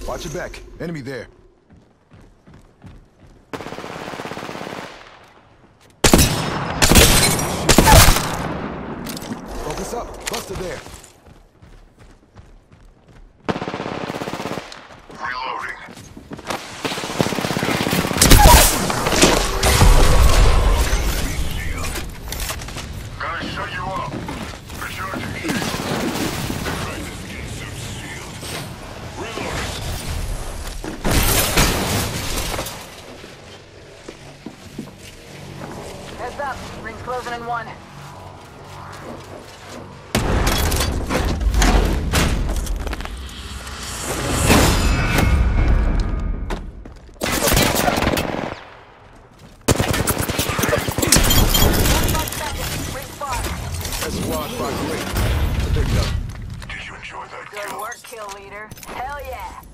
Watch your back. Enemy there. Focus up. Buster there. Reloading. Gotta shut you up. Recharging. Reloading. Heads up. Ring's closing in 1. That squad fought great. I picked up. Did you enjoy that Good kill? work, kill leader. Hell yeah.